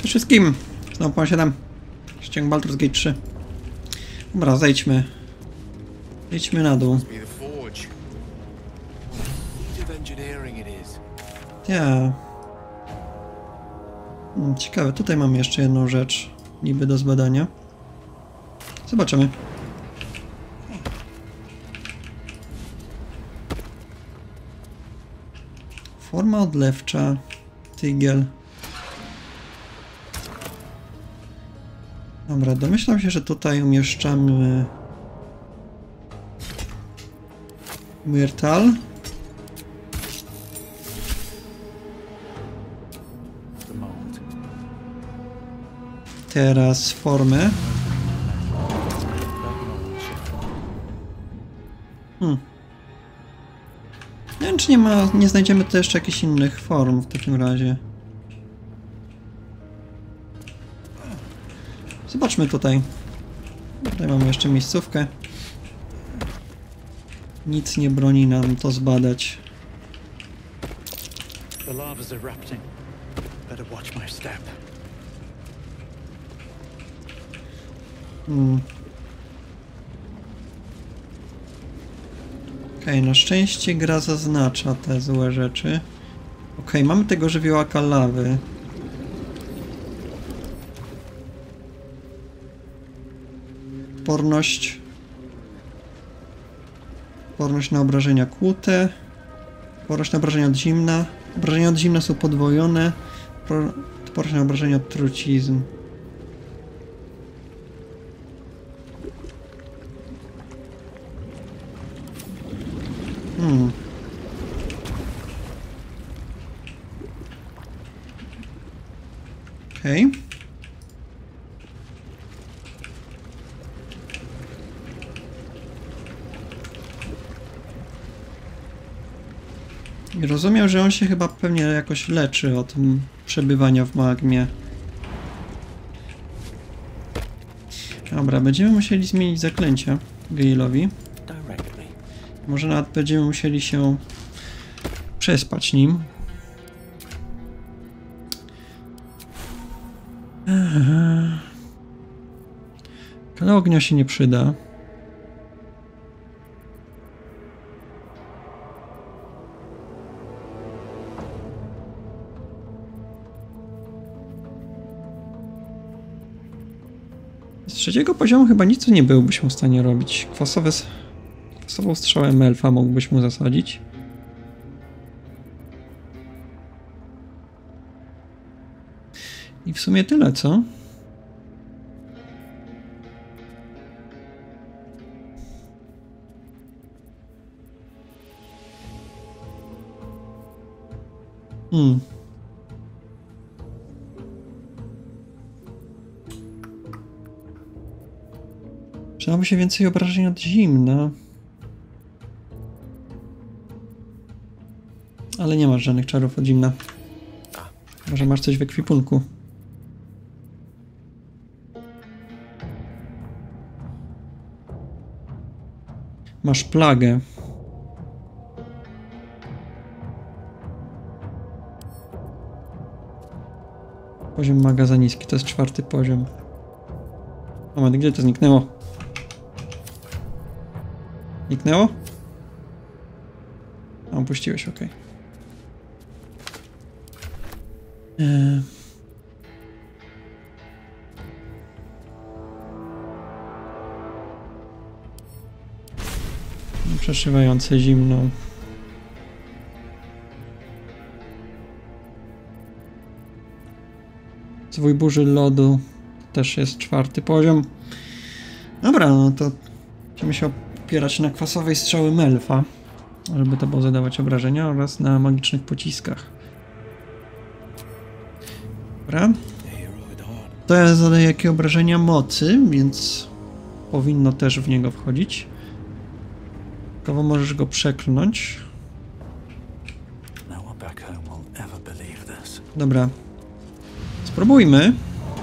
Cześć wszystkim! Znowu pan 7. Ściąg Baldur's Gate 3. Dobra, zejdźmy. Zejdźmy na dół. Ja. Ciekawe, tutaj mamy jeszcze jedną rzecz. Niby do zbadania. Zobaczymy. Forma odlewcza. Tygiel. Dobra, domyślam się, że tutaj umieszczamy Myrtal. Teraz formę. Nie wiem, czy nie znajdziemy tu jeszcze jakichś innych form w takim razie. Zobaczmy tutaj. Tutaj mamy jeszcze miejscówkę. Nic nie broni nam to zbadać. Okej, na szczęście gra zaznacza te złe rzeczy. Okej, mamy tego żywiołaka lawy. Odporność. Odporność na obrażenia kłute. Odporność na obrażenia od zimna. Obrażenia od zimna są podwojone. Odporność na obrażenia od trucizn. Okej. I rozumiem, że on się chyba pewnie jakoś leczy od przebywania w magmie. Dobra, będziemy musieli zmienić zaklęcia Gailowi. Może nawet będziemy musieli się przespać nim. Kala ognia się nie przyda. Z trzeciego poziomu chyba nic nie byłbyśmy w stanie robić. Kwasową strzałę elfa mógłbyś mu zasadzić. I w sumie tyle, co? Przydałoby się więcej obrażeń od zimna. Ale nie masz żadnych czarów od zimna. Może masz coś w ekwipunku. Masz plagę. Poziom maga za niski, to jest 4. poziom. Moment, gdzie to zniknęło? Zniknęło? A, opuściłeś, ok. Przeszywające zimną. Zwój burzy lodu też jest 4. poziom. Dobra, no to musimy się opierać na kwasowej strzały Melfa, żeby to było zadawać obrażenia, oraz na magicznych pociskach. Dobra. To zadaje jakie obrażenia mocy, więc powinno też w niego wchodzić. Tylko możesz go przeklnąć. Dobra. Spróbujmy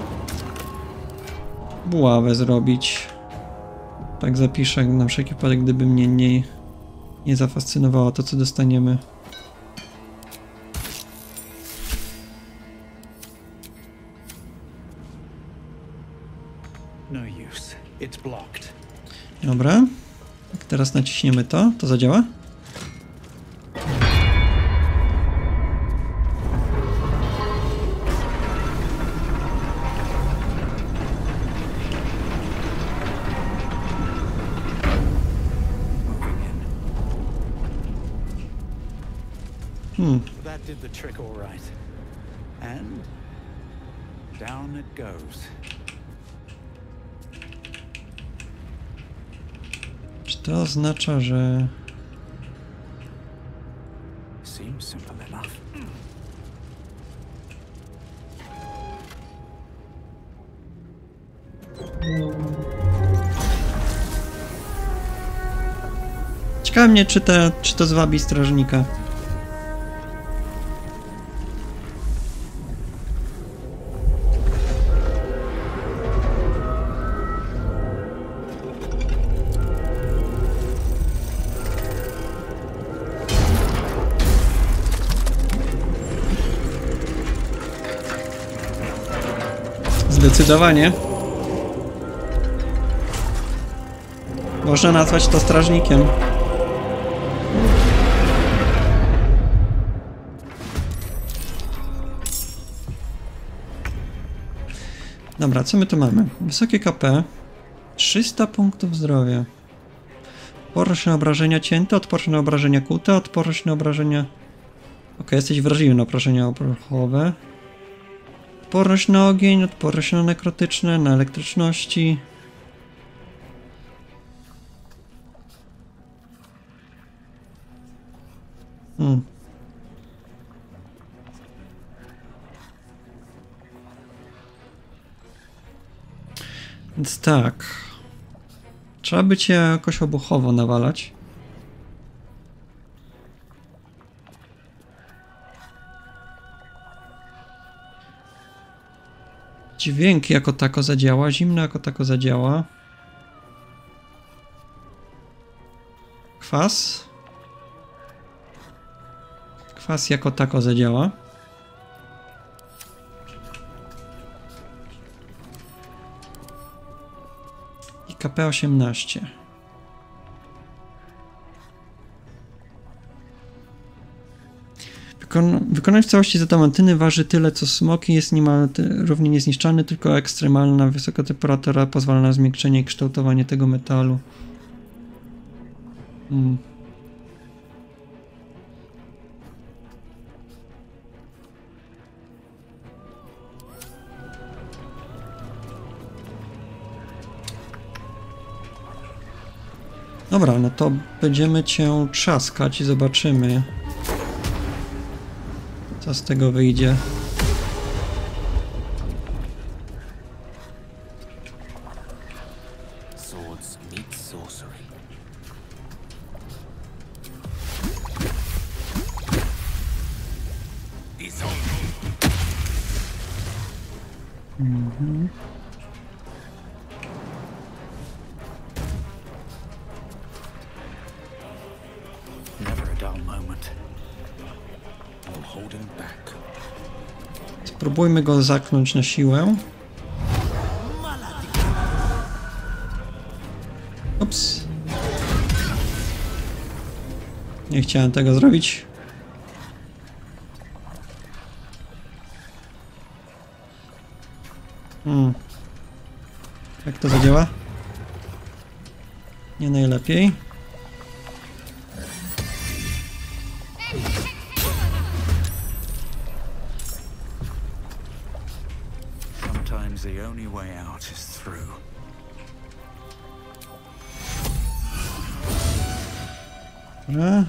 buławę zrobić. Tak zapiszę na wszelki wypadek, gdyby mnie nie zafascynowało to, co dostaniemy. No use. It's blocked. Dobra. Jak teraz naciśniemy to zadziała? That did the trick all right. And down it goes. Czy to oznacza, że... Seems simple enough. Ciekawe mnie, czy to zwabi strażnika. Zdecydowanie. Można nazwać to strażnikiem. Dobra, co my tu mamy? Wysokie KP, 300 punktów zdrowia, odporność na obrażenia cięte, odporność na obrażenia kute, odporność na obrażenia... Ok, jesteś wrażliwy na obrażenia oprochowe. Odporność na ogień, odporność na nekrotyczne, na elektryczności. Więc tak. Trzeba by cię jakoś obuchowo nawalać. Dźwięk jako tako zadziała, zimno jako tako zadziała. Kwas. Kwas jako tako zadziała. I KP 18. Wykonać w całości zadamantyny waży tyle co smoki, jest niemal równie niezniszczalny, tylko ekstremalna wysoka temperatura pozwala na zmiękczenie i kształtowanie tego metalu. Dobra, no to będziemy cię trzaskać i zobaczymy, co z tego wyjdzie. Swords meet sorcery. Never a dull moment. I'll hold him back. Spróbujmy go zaknąć na siłę. Ups. Nie chciałem tego zrobić. Jak to zadziała? Nie najlepiej. Sometimes the only way out is through. Dobra.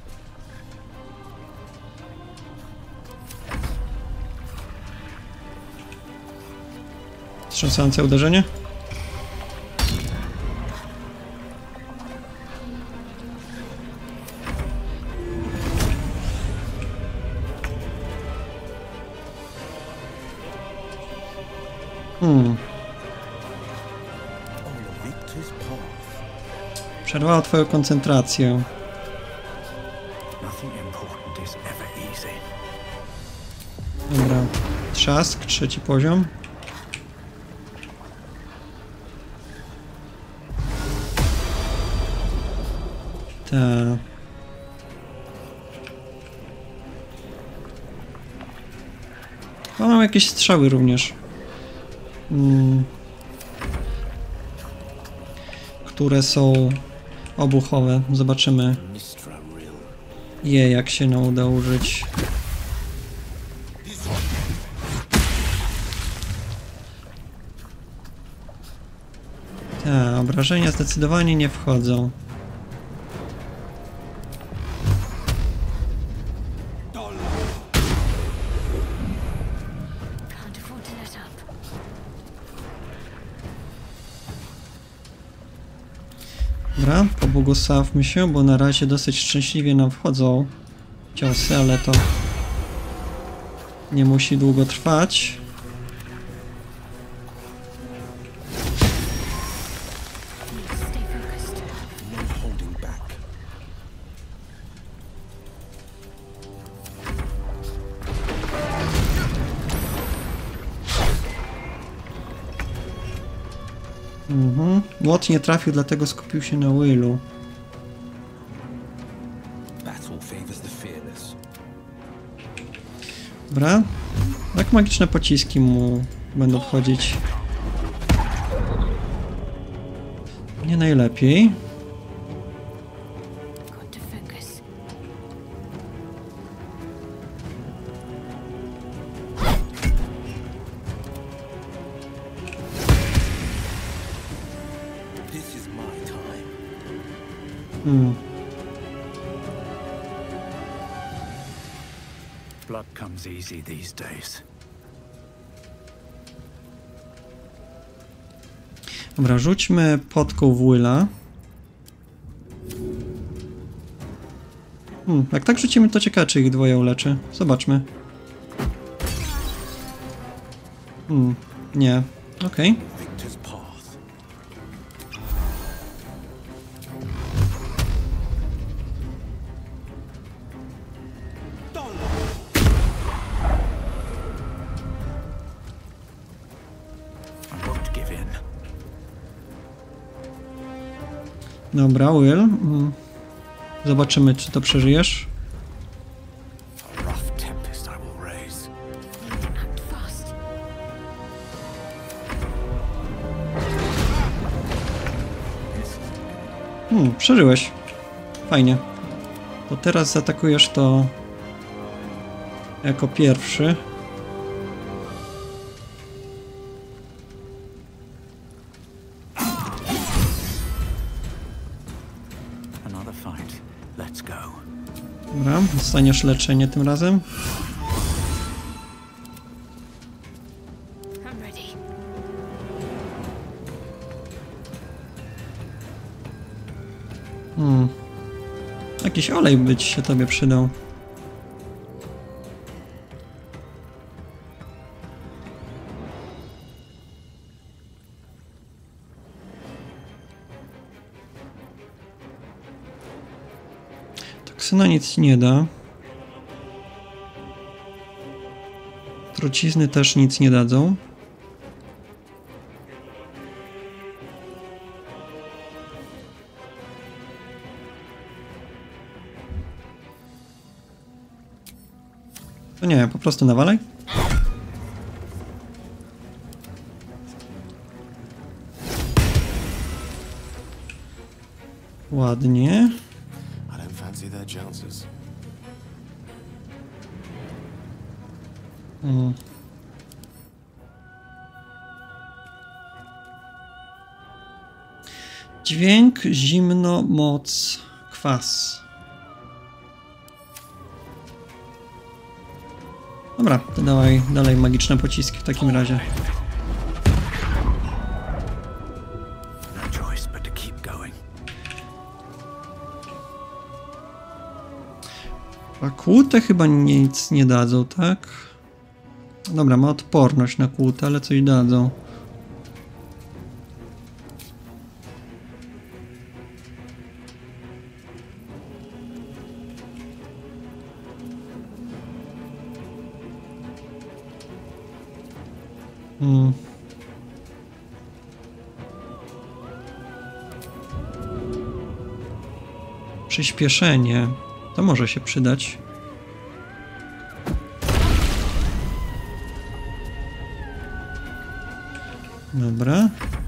Wstrząsające uderzenie. Przerwało twoją koncentrację. Dobra. Trzask, 3. poziom. Ta. O, mam jakieś strzały również. Które są obuchowe. Zobaczymy je, jak się nam uda użyć. Tak, obrażenia zdecydowanie nie wchodzą. Dobra, pobłogosławmy się, bo na razie dosyć szczęśliwie nam wchodzą ciosy, ale to nie musi długo trwać. Młot nie trafił, dlatego skupił się na Willu. Dobra. Tak magiczne pociski mu będą wchodzić. Nie najlepiej. Blood comes easy these days. Dobra, rzućmy potką w Willa. Jak tak rzucimy, to ciekawe, czy ich dwoje uleczy. Zobaczmy. Nie. Okej. Dobra, Will. Zobaczymy, czy to przeżyjesz. Przeżyłeś. Fajnie. To teraz zaatakujesz to jako pierwszy. Dobra, dostaniesz leczenie tym razem. Jakiś olej by ci się tobie przydał. Toksyna nic nie da. Trucizny też nic nie dadzą. To nie, po prostu nawalaj. Ładnie. Dźwięk, zimno, moc, kwas. Dobra, to dawaj dalej magiczne pociski w takim razie. A kłute chyba nic nie dadzą, tak? Dobra, ma odporność na kłute, ale coś dadzą. Przyspieszenie. To może się przydać. Dobra.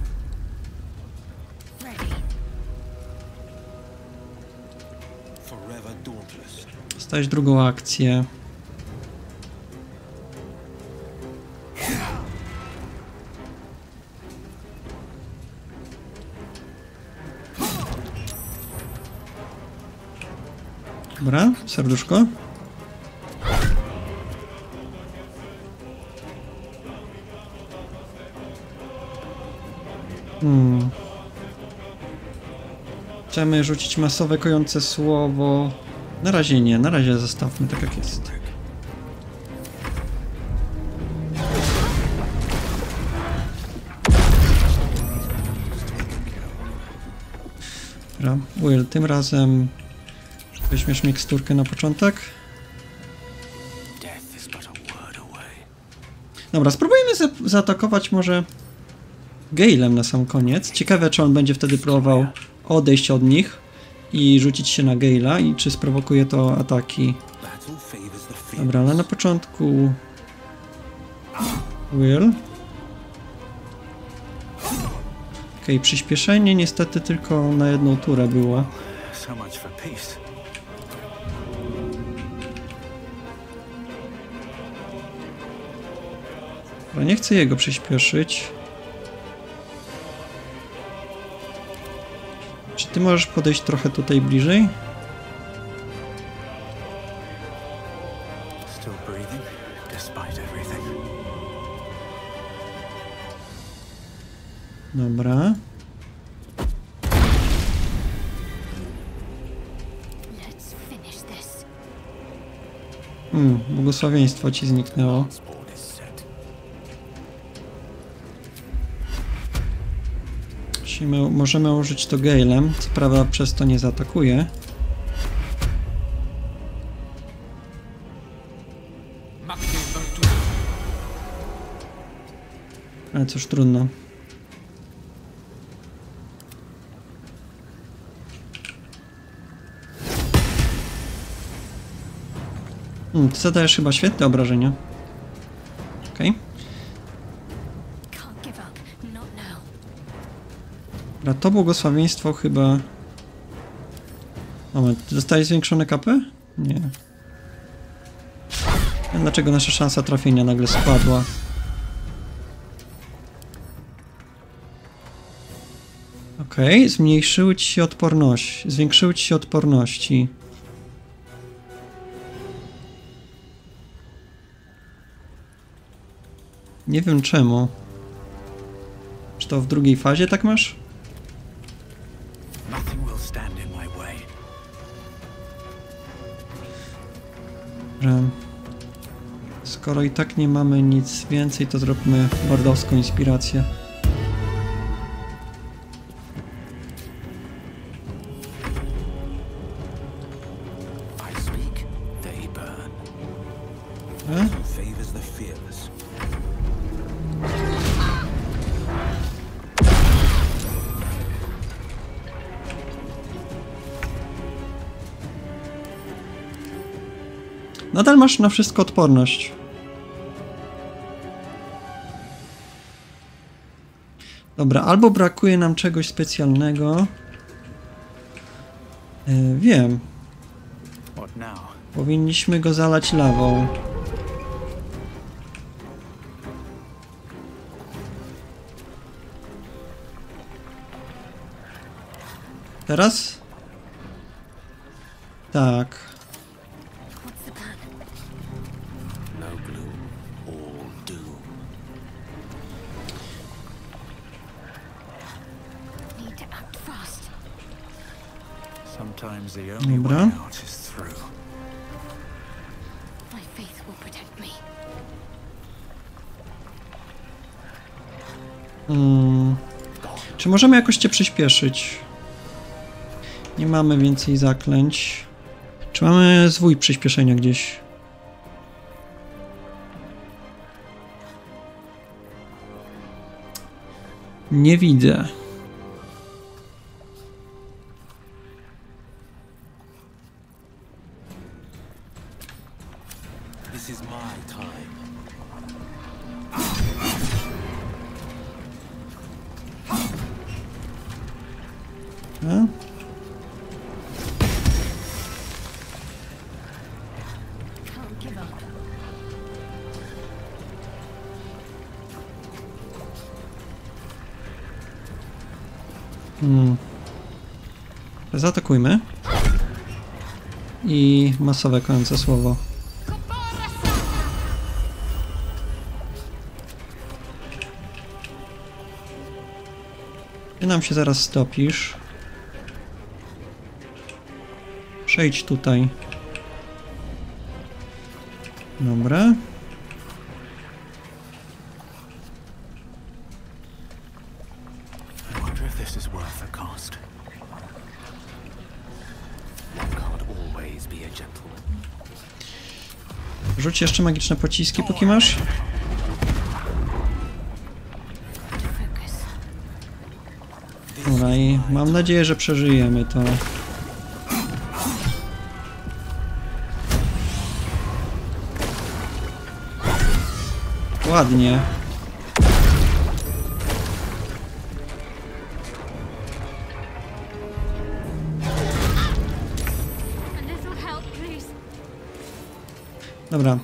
Stać drugą akcję. Dobra, serduszko. Chcemy rzucić masowe kojące słowo. Na razie nie, na razie zostawmy tak jak jest. Dobra, Will, tym razem weźmiesz miksturkę na początek. Dobra, spróbujmy zaatakować może Galem na sam koniec. Ciekawe, czy on będzie wtedy próbował odejść od nich i rzucić się na Gale'a i czy sprowokuje to ataki. Dobra, ale na początku Will. Okej, przyspieszenie niestety tylko na jedną turę było. Dobra, nie chcę jego przyspieszyć. Czy ty możesz podejść trochę tutaj bliżej? Dobra. Błogosławieństwo ci zniknęło. Możemy użyć to Galem, co prawda przez to nie zaatakuje. Ale cóż, trudno. Ty zadajesz chyba świetne obrażenia. Okej. A to błogosławieństwo chyba... Moment, zostaje zwiększone KP? Nie. A dlaczego nasza szansa trafienia nagle spadła? Okej, zmniejszyły ci się odporność. Zwiększyły ci się odporności. Nie wiem czemu. Czy to w drugiej fazie tak masz? Skoro i tak nie mamy nic więcej, to zróbmy bardowską inspirację. Nadal masz na wszystko odporność. Dobra, albo brakuje nam czegoś specjalnego. Wiem. Powinniśmy go zalać lawą. Teraz? Tak. Dobra. Czy możemy jakoś cię przyspieszyć? Nie mamy więcej zaklęć. Czy mamy zwój przyspieszenia gdzieś? Nie widzę. Zaatakujmy. I masowe końce słowo. Ty nam się zaraz stopisz. Przejdź tutaj. Dobra. Rzuć jeszcze magiczne pociski, póki masz. Dobra, i mam nadzieję, że przeżyjemy to. Ładnie. Dobra.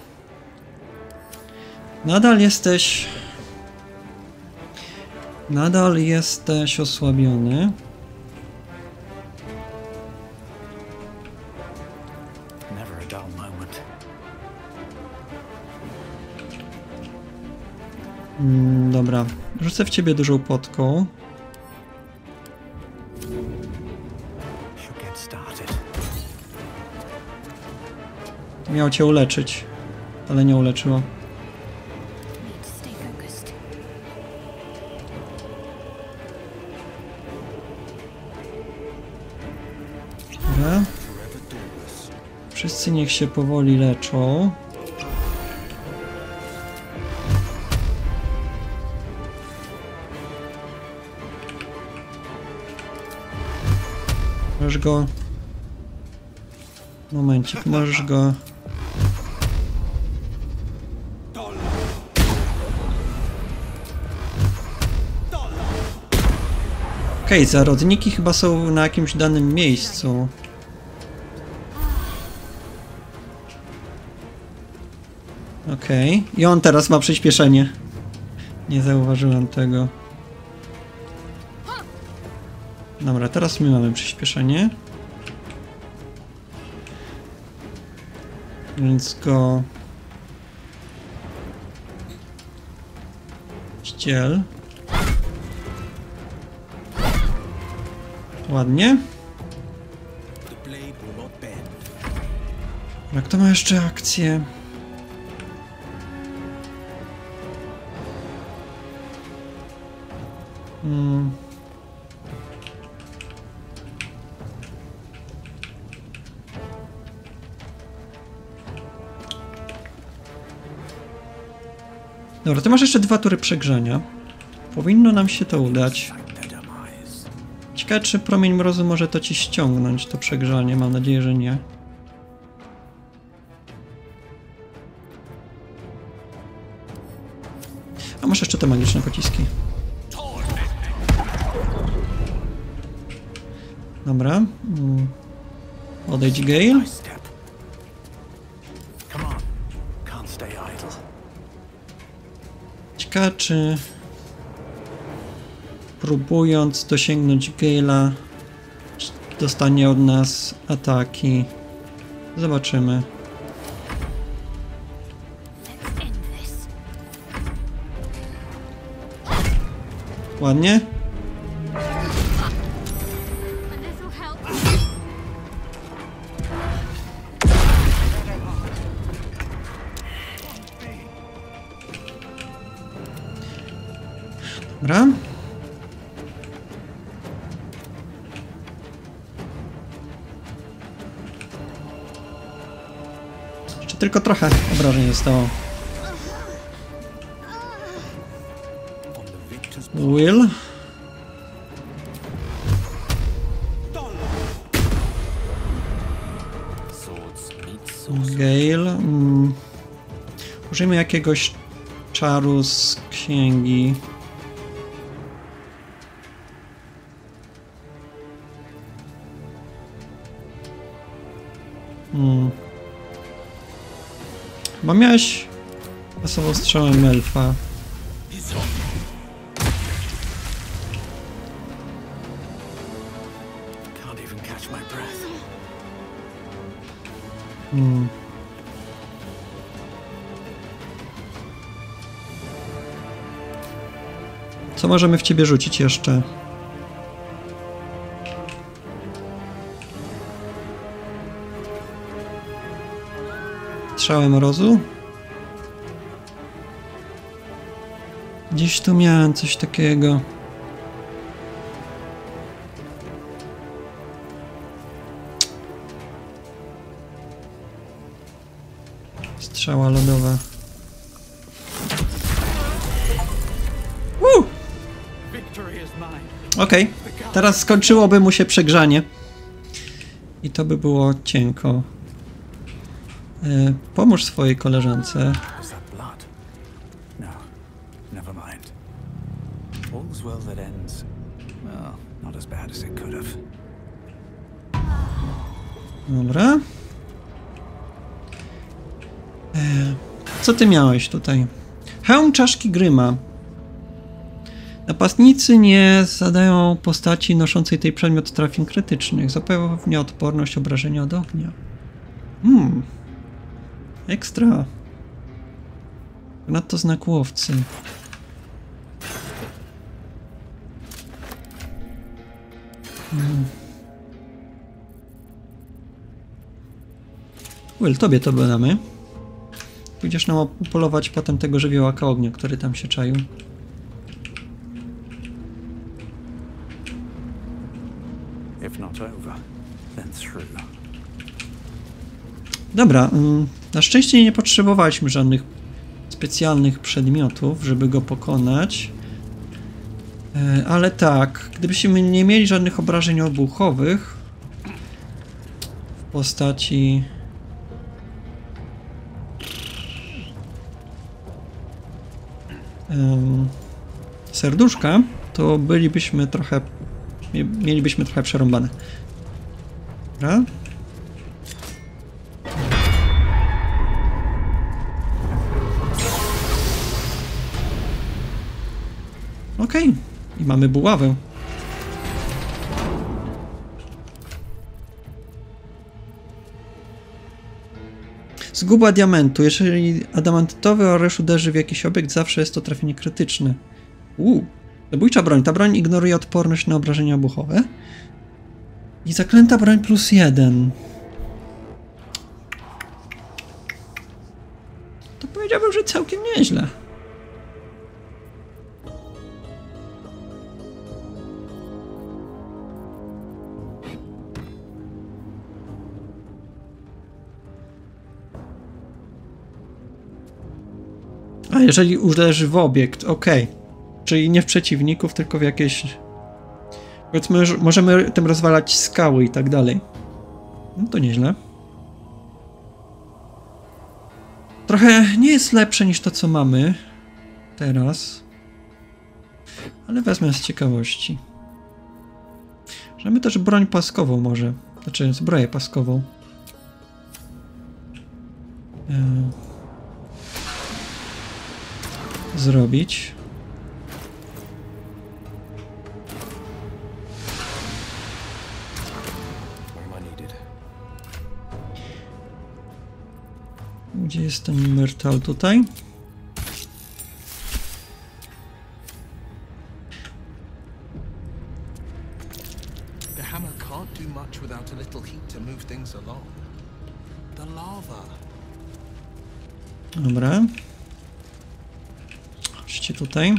Nadal jesteś osłabiony. Dobra. Rzucę w ciebie dużą potką. Miał cię uleczyć, ale nie uleczyło. Dobra. Wszyscy niech się powoli leczą. Możesz go... Momencik, możesz go... Okej, zarodniki chyba są na jakimś danym miejscu. Okej. I on teraz ma przyspieszenie. Nie zauważyłem tego. Dobra, teraz my mamy przyspieszenie. Więc go... ściel. Ładnie. A kto ma jeszcze akcję? Dobra, ty masz jeszcze 2 tury przegrzania. Powinno nam się to udać. Ciekawe, czy promień mrozu może to ci ściągnąć, to przegrzanie. Mam nadzieję, że nie. A masz jeszcze te magiczne pociski. Dobra. Odejdź, Gale. Ciekawe, czy próbując dosięgnąć Gale'a dostanie od nas ataki. Zobaczymy. Ładnie. Dobra. Jeszcze tylko trochę obrażeń zostało. Will. Gale. Użyjmy jakiegoś czaru z księgi. Bo miałeś masową strzałę elfa. Co możemy w ciebie rzucić jeszcze? Strzały mrozu? Gdzieś tu miałem coś takiego. Strzała lodowa. Okej, teraz skończyłoby mu się przegrzanie. I to by było cienko. Pomóż swojej koleżance. Dobra. Co ty miałeś tutaj? Hełm czaszki Gryma. Napastnicy nie zadają postaci noszącej tej przedmiot trafień krytycznych. Zapewnia odporność obrażenia od ognia. Ekstra. Nadto znak łowcy. Will, tobie to damy. Pójdziesz nam upolować potem tego żywiołaka ognia, który tam się czaił. Dobra, na szczęście nie potrzebowaliśmy żadnych specjalnych przedmiotów, żeby go pokonać. Ale tak, gdybyśmy nie mieli żadnych obrażeń obuchowych w postaci serduszka, to mielibyśmy trochę przerąbane. Dobra. Okej. I mamy buławę. Zguba diamentu. Jeżeli adamantowy oresz uderzy w jakiś obiekt, zawsze jest to trafienie krytyczne. Zabójcza broń. Ta broń ignoruje odporność na obrażenia obuchowe. I zaklęta broń +1. To powiedziałbym, że całkiem nieźle. A jeżeli uderzy w obiekt, okej. Czyli nie w przeciwników, tylko w jakieś... Powiedzmy, że możemy tym rozwalać skały i tak dalej. No to nieźle. Trochę nie jest lepsze niż to, co mamy teraz. Ale wezmę z ciekawości. Mamy też broń paskową może. Znaczy zbroję paskową. Zrobić. Gdzie jest ten Myrtal tutaj? The hammer can't do much without a little heat to move things along. The lava. Dobra. Chodźcie tutaj.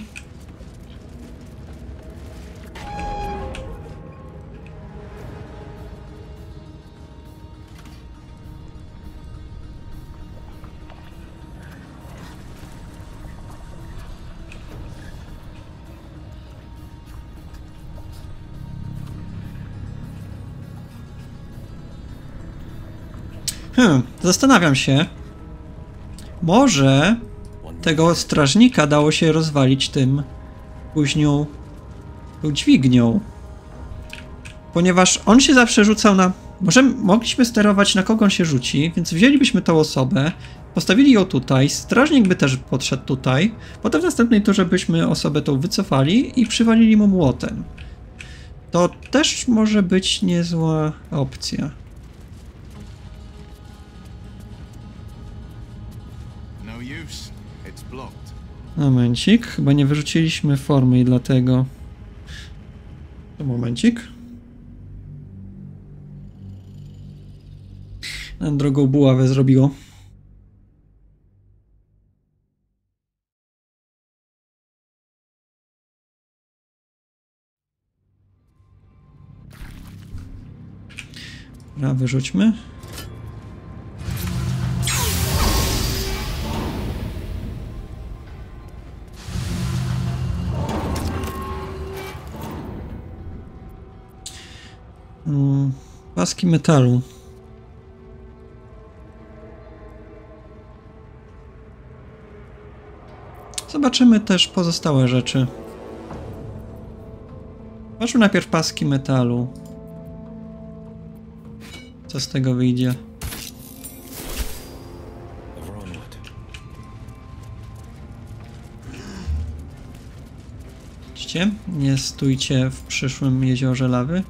Zastanawiam się. Może tego strażnika dało się rozwalić tym późnią tą dźwignią. Ponieważ on się zawsze rzucał na... Mogliśmy sterować, na kogo on się rzuci, więc wzięlibyśmy tą osobę, postawili ją tutaj, strażnik by też podszedł tutaj, potem w następnej turze byśmy osobę tą wycofali i przywalili mu młotem. To też może być niezła opcja. Momencik, chyba nie wyrzuciliśmy formy i dlatego... To momencik. Drogą buławę zrobiło. Dobra, wyrzućmy. Paski metalu. Zobaczymy też pozostałe rzeczy. Zobaczmy najpierw paski metalu. Co z tego wyjdzie? Widzicie? Nie stójcie w przyszłym jeziorze lawy.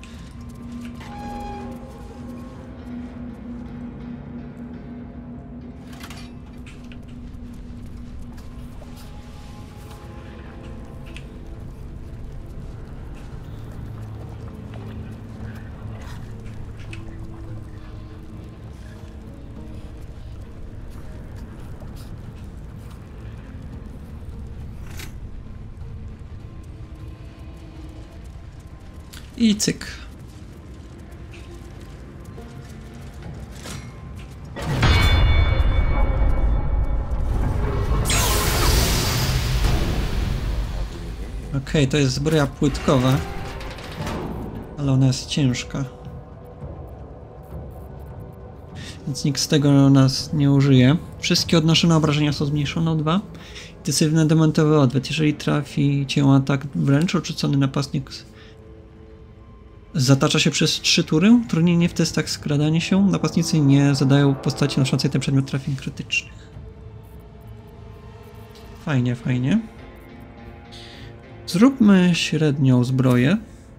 I cyk. Okej, to jest zbroja płytkowa, ale ona jest ciężka. Więc nikt z tego nas nie użyje. Wszystkie odnoszone obrażenia są zmniejszone o 2. Intensywny dementowy odwet. Jeżeli trafi cię atak wręcz, odrzucony napastnik zatacza się przez 3 tury. Utrudnienie w testach skradania się. Napastnicy nie zadają postaci noszącej ten przedmiot trafień krytycznych. Fajnie, fajnie. Zróbmy średnią zbroję.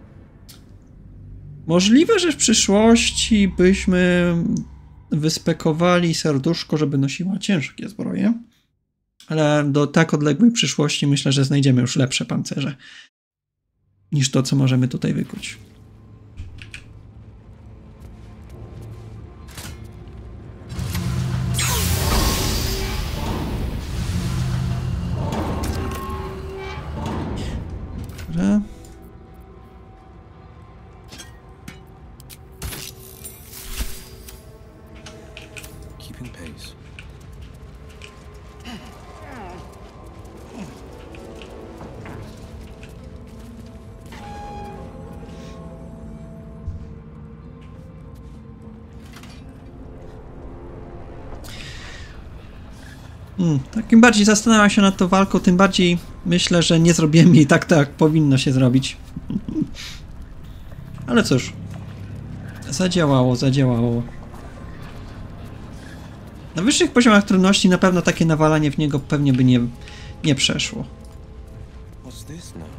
Możliwe, że w przyszłości byśmy wyspekowali serduszko, żeby nosiła ciężkie zbroje. Ale do tak odległej przyszłości myślę, że znajdziemy już lepsze pancerze niż to, co możemy tutaj wykuć. Dobra. Keeping pace. Tak, im bardziej zastanawiam się nad tą walką, tym bardziej myślę, że nie zrobiłem jej tak, jak powinno się zrobić. Ale cóż. Zadziałało, zadziałało. Na wyższych poziomach trudności na pewno takie nawalanie w niego pewnie by nie przeszło. What's this now?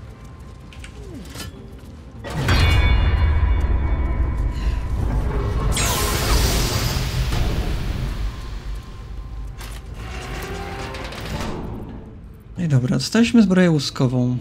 No i dobra, dostaliśmy zbroję łuskową.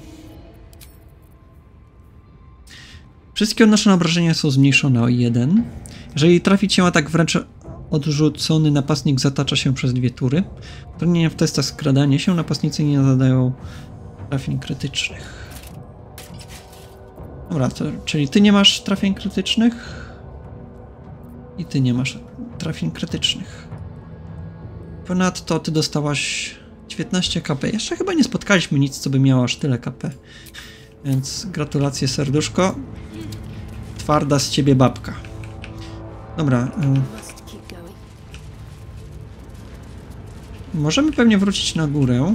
Wszystkie odnoszone obrażenia są zmniejszone o 1. Jeżeli trafi cię atak wręcz odrzucony, napastnik zatacza się przez 2 tury. Utrudnienia w testach skradania się, napastnicy nie zadają trafień krytycznych. Dobra, czyli ty nie masz trafień krytycznych i ty nie masz trafień krytycznych. Ponadto ty dostałaś 19 KP. Jeszcze chyba nie spotkaliśmy nic, co by miało aż tyle KP. Więc gratulacje, serduszko. Twarda z ciebie babka. Dobra. Możemy pewnie wrócić na górę.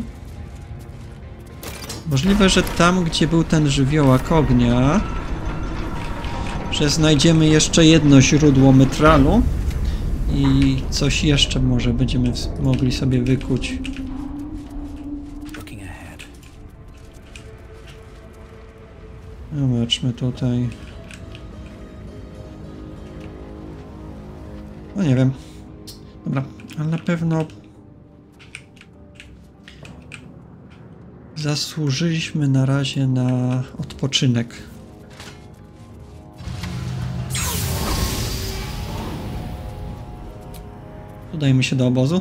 Możliwe, że tam, gdzie był ten żywiołak ognia, że znajdziemy jeszcze jedno źródło metralu i coś jeszcze może będziemy mogli sobie wykuć. Zobaczmy tutaj. No nie wiem. Dobra, ale na pewno zasłużyliśmy na razie na odpoczynek. Udajmy się do obozu.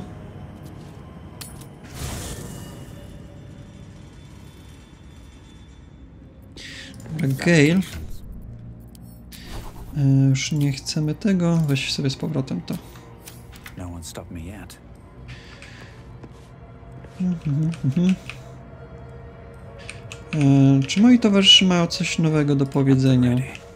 Dobra, Gale. Już nie chcemy tego. Weź sobie z powrotem to. No one stopped me yet. Czy moi towarzysze mają coś nowego do powiedzenia?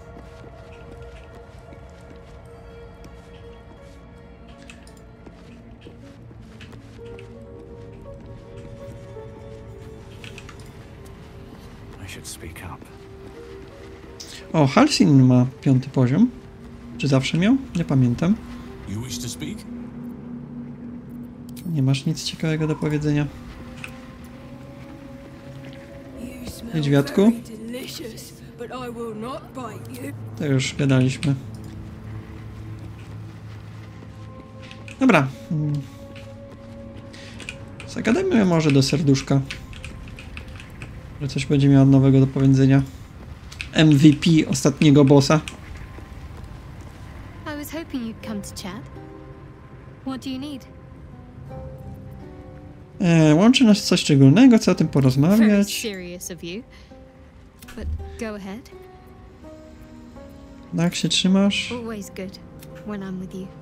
I should speak up. O, Halsin ma 5. poziom. Czy zawsze miał? Nie pamiętam. You wish to speak? Nie masz nic ciekawego do powiedzenia. Niedźwiadku? To już gadaliśmy. Dobra. Zagadajmy może do serduszka. Że coś będzie miała nowego do powiedzenia. MVP ostatniego bossa. I was hoping you'd come to chat. What do you need? Łączy nas coś szczególnego, co o tym Very porozmawiać. serious of you. But go ahead. Jak się trzymasz? Always good when I'm with you.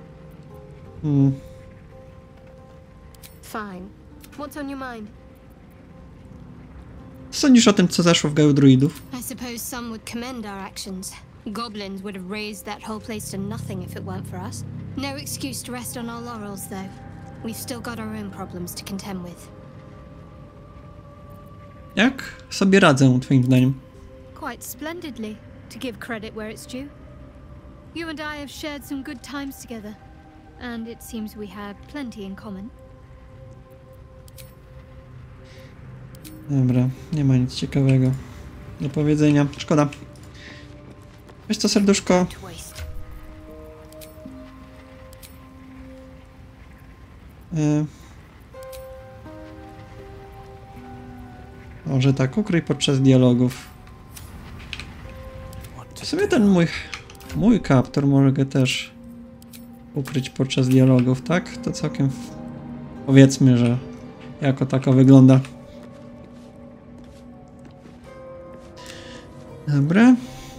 Fine. What's on your mind? Co sądzisz o tym, co zaszło w Geodruidów? I suppose some would commend our actions. Goblins would have razed that whole place to nothing if it weren't for us. No excuse to rest on our laurels, though. We've still got our own problems to contend with. Jak sobie radzę, twoim zdaniem? Quite splendidly, to give credit where it's due. You and I have shared some good times together, and it seems we have plenty in common. Dobra, nie ma nic ciekawego do powiedzenia. Szkoda. Weź to serduszko. Waste. Może tak, ukryj podczas dialogów. W sumie ten mój kaptur mogę też ukryć podczas dialogów, tak? To całkiem... Powiedzmy, że jako tako wygląda. Dobra.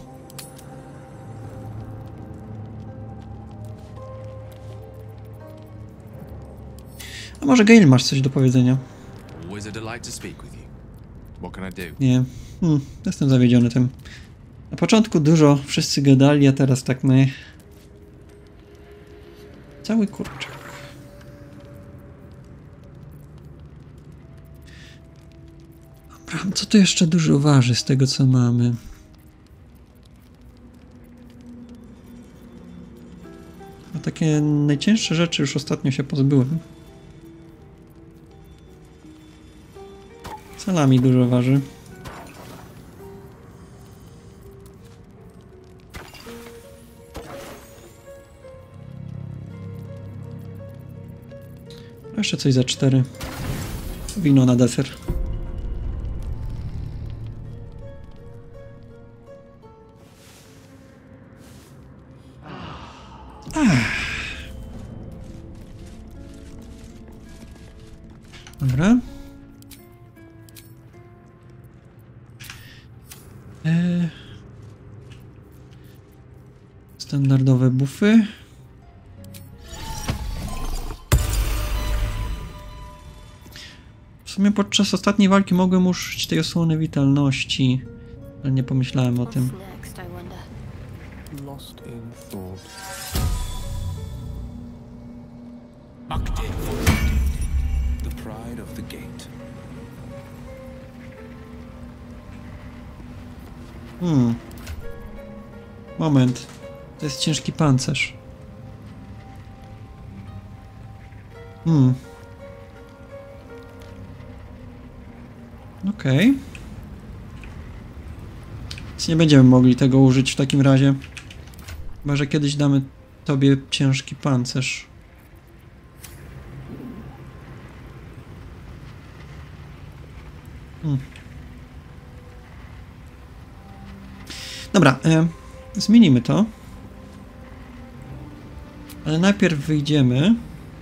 A może Gale masz coś do powiedzenia? Always a delight to speak with you. What can I do? Nie. Jestem zawiedziony tym. Na początku dużo wszyscy gadali, a teraz tak cały kurczak. Dobra, co tu jeszcze dużo waży z tego, co mamy? A takie najcięższe rzeczy już ostatnio się pozbyłem. Salami dużo waży. Jeszcze coś za 4. Wino na deser. Dobra. Standardowe buffy. W sumie podczas ostatniej walki mogłem użyć tej osłony witalności, ale nie pomyślałem o tym. What's next, I wonder? Lost in thought. The pride of the gate. Moment. To jest ciężki pancerz. Okej. Więc nie będziemy mogli tego użyć w takim razie. Chyba że kiedyś damy tobie ciężki pancerz. Dobra, zmienimy to. Ale najpierw wyjdziemy.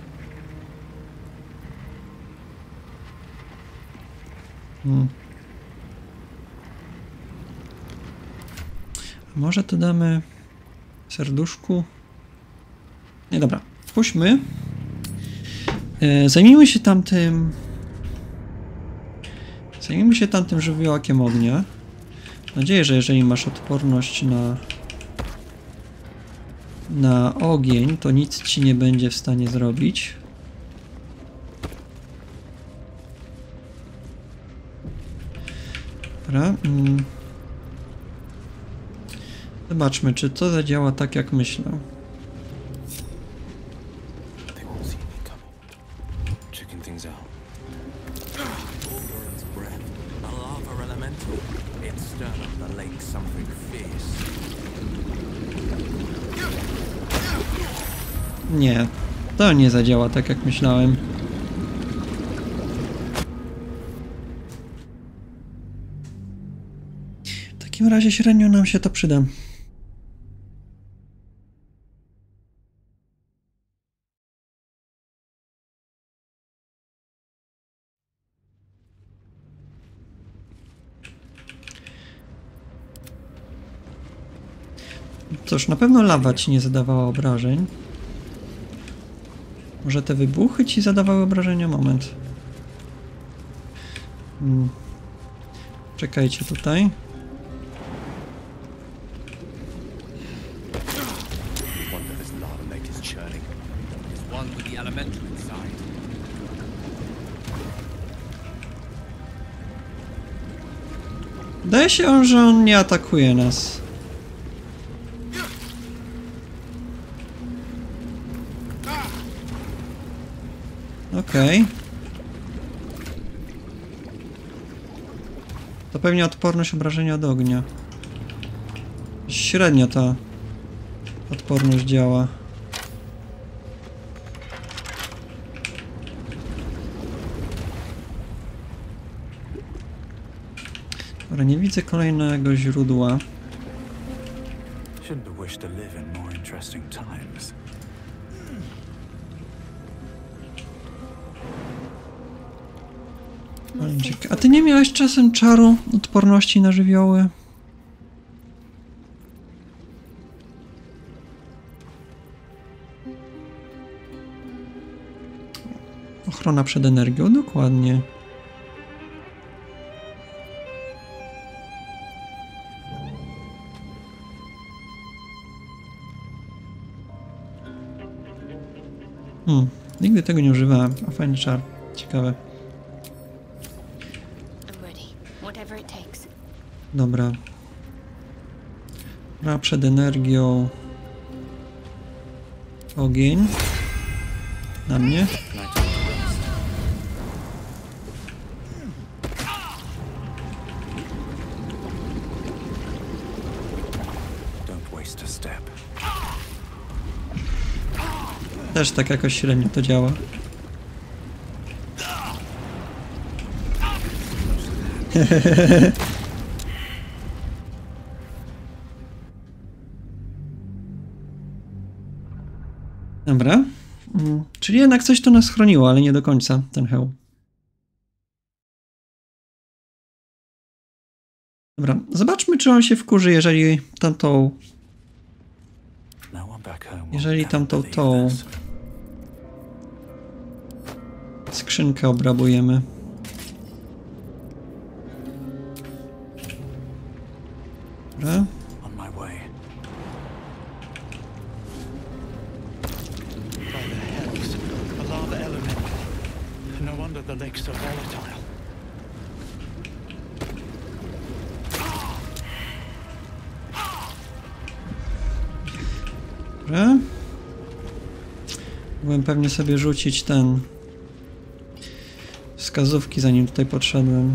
A może to damy serduszku? Nie, dobra. Puśćmy. Zajmijmy się tamtym... żywiołakiem ognia. Mam nadzieję, że jeżeli masz odporność na ogień, to nic ci nie będzie w stanie zrobić. Dobra. Zobaczmy, czy to zadziała tak, jak myślę. They won't see me coming. Checking things out. Oran's breath. A lava elemental. It stirred up the lake something fierce. Nie, to nie zadziała tak, jak myślałem. W takim razie średnio nam się to przyda. Cóż, na pewno lawa ci nie zadawała obrażeń. Może te wybuchy ci zadawały obrażenia? Moment. Czekajcie tutaj. Wonder this lava lake is churning. There's one with the elemental inside. Wydaje się, że on nie atakuje nas. Okej. To pewnie odporność obrażenia od ognia. Średnio ta odporność działa. Dobra, nie widzę kolejnego źródła. Shouldn't have wished to live in more interesting times. A ty nie miałeś czasem czaru odporności na żywioły? Ochrona przed energią, dokładnie. Nigdy tego nie używałem, a fajny czar. Ciekawe. Dobra. Ochrona przed energią. Ogień. Na mnie. Też tak jakoś średnio to działa. Dobra. Czyli jednak coś to nas chroniło, ale nie do końca ten hełm. Dobra, zobaczmy, czy on się wkurzy, jeżeli tamtą tą skrzynkę obrabujemy. Dobra. The lake's so volatile. Dobra. Mógłbym pewnie sobie rzucić ten wskazówki, zanim tutaj podszedłem.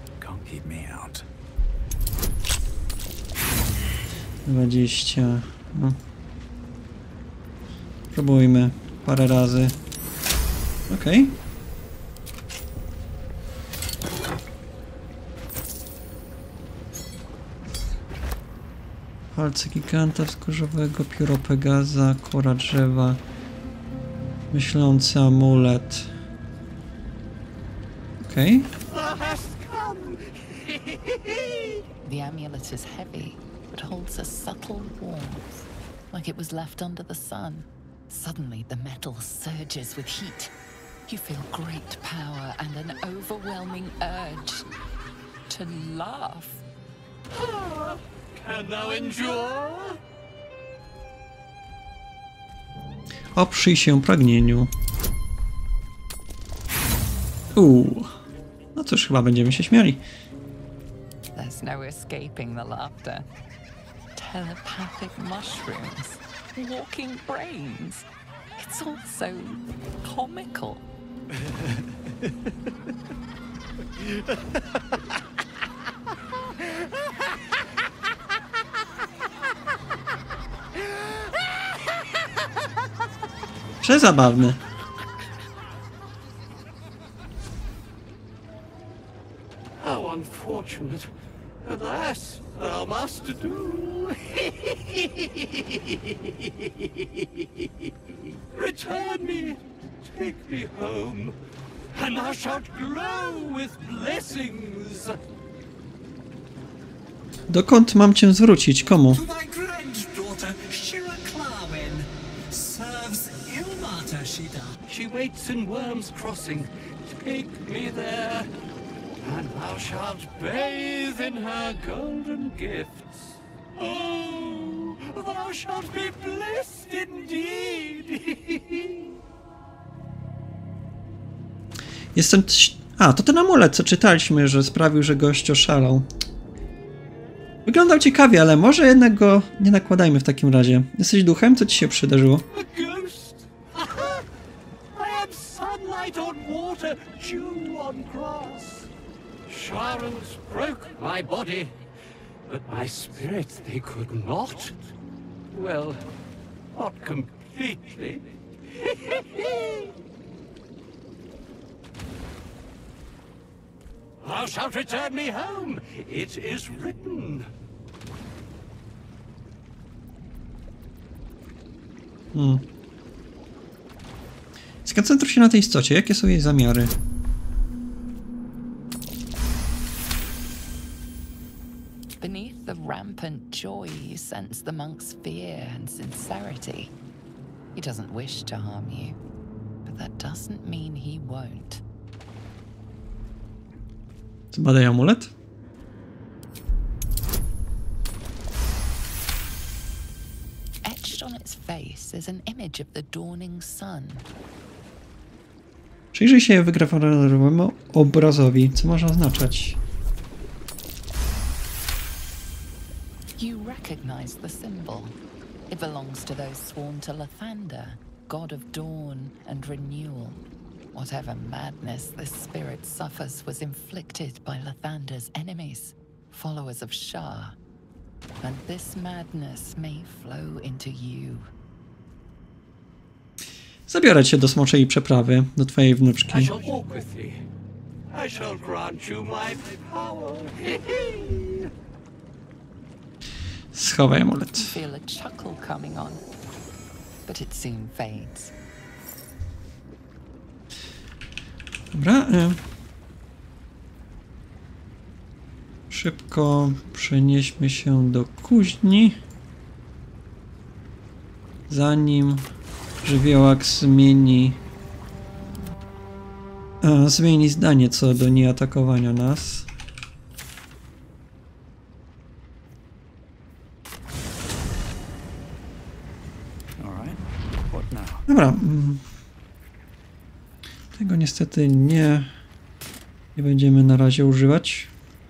20. No. Próbujmy parę razy. Okej. Palce giganta wzgórzowego, pióro Pegaza, kora drzewa, myślący amulet. Okej. The amulet is heavy, but holds a subtle warmth, like it was left under the sun. Suddenly, the metal surges with heat. You feel great power and an overwhelming urge to laugh. Can thou endure? Oprzyj się pragnieniu. No cóż, chyba będziemy się śmiali. There's no escaping the laughter. Telepathic mushrooms, walking brains. It's all so comical. Przezabawne. How unfortunate. Alas, thou must do. Return me, take me home, and thou shalt glow with blessings. Dokąd mam cię zwrócić? Komu? To thy granddaughter, Shira Clarwin. Serves Ilmater, she does. She waits in Worm's Crossing. Take me there, and thou shalt bathe in her golden gifts. Oh, thou shalt be blessed indeed. Jestem... to ten amulet, co czytaliśmy, że sprawił, że gość oszalał. Wyglądał ciekawie, ale może jednak go nie nakładajmy w takim razie. Jesteś duchem? Co ci się przydarzyło? A ghost? I am sunlight on water, dew on grass. Sharons broke my body, but my spirit they could not. Well, not completely. Thou shalt return me home. It is written. Skoncentruj się na tej istocie. Jakie są jej zamiary? Beneath the rampant joy, you sense the monk's fear and sincerity. He doesn't wish to harm you, but that doesn't mean he won't. Zbadaj amulet. Etched on its face is an image of the dawning sun. Przyjrzyj się wygrawerowanemu obrazowi. Co może oznaczać? You recognize the symbol. It belongs to those sworn to Lathander, god of dawn and renewal. Whatever madness this spirit suffers was inflicted by Lathander's enemies, followers of Shah. And this madness may flow into you. Zabiorę cię do smoczej przeprawy, do twojej wnuczki. I shall walk with thee. I shall grant you my power. Schowaj amulet. You feel a chuckle coming on, but it soon fades. Dobra. Szybko przenieśmy się do kuźni, zanim żywiołak zmieni zdanie co do nieatakowania nas. Dobra. Tego niestety nie będziemy na razie używać.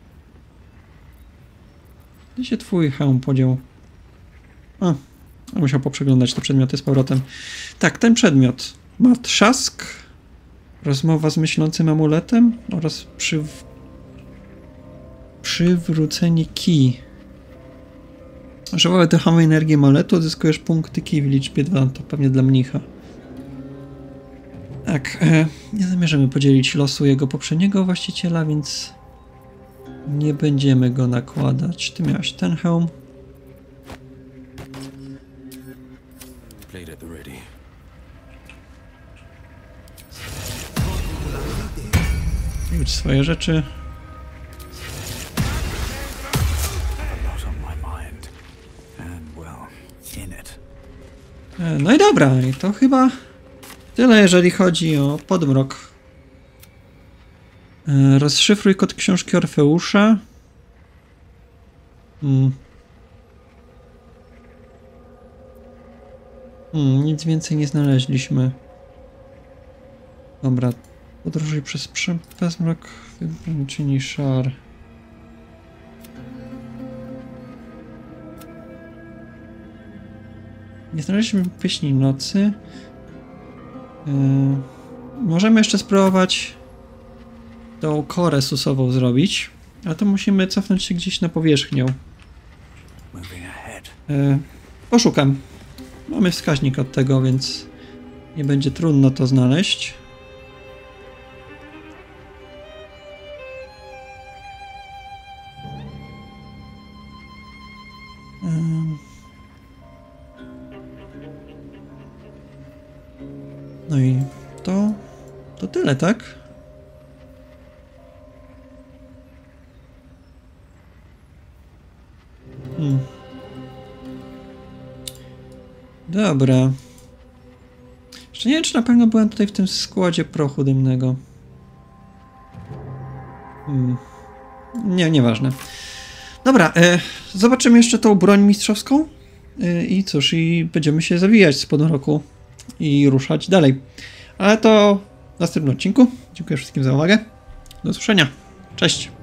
Gdzie się twój hełm podział? Musiał poprzeglądać te przedmioty z powrotem. Tak, ten przedmiot ma trzask, rozmowa z myślącym amuletem oraz przywrócenie kij. Używamy tę energię amuletu, odzyskujesz punkty kij w liczbie 2, to pewnie dla mnicha. Tak, nie zamierzamy podzielić losu jego poprzedniego właściciela, więc nie będziemy go nakładać. Ty miałeś ten hełm. zdobyć swoje rzeczy. A lot on my mind. And well, in it. No i dobra, i to chyba tyle, jeżeli chodzi o Podmrok. Rozszyfruj kod książki Orfeusza. Nic więcej nie znaleźliśmy. Dobra, podróżuj przez Podmrok, czyni szar. Nie znaleźliśmy pieśni nocy. Możemy jeszcze spróbować tą korę susową zrobić, ale to musimy cofnąć się gdzieś na powierzchnię. Poszukam. Mamy wskaźnik od tego, więc nie będzie trudno to znaleźć. No i to tyle, tak? Dobra. Jeszcze nie wiem, czy na pewno byłem tutaj w tym składzie prochu dymnego. Nieważne. Dobra, zobaczymy jeszcze tą broń mistrzowską. I cóż, i będziemy się zawijać z Podmroku i ruszać dalej. Ale to w następnym odcinku. Dziękuję wszystkim za uwagę. Do usłyszenia. Cześć.